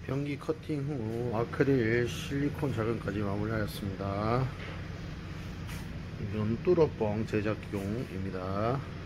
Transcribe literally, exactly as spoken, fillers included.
변기 커팅 후 아크릴 실리콘 작용까지 마무리하였습니다. 이건 뚫어뻥 제작용입니다.